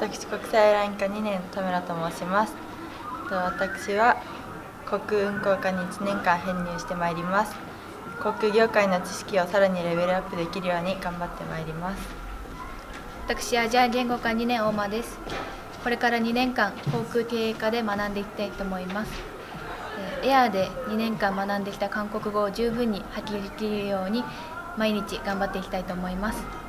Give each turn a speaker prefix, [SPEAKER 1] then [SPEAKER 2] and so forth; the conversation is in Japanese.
[SPEAKER 1] 私、国際エアライン科2年田村と申します。私は航空運航科に1年間編入してまいります。航空業界の知識をさらにレベルアップできるように頑張ってまいります。
[SPEAKER 2] 私、アジア言語科2年大間です。これから2年間航空経営科で学んでいきたいと思います。エアーで2年間学んできた韓国語を十分に発揮できるように毎日頑張っていきたいと思います。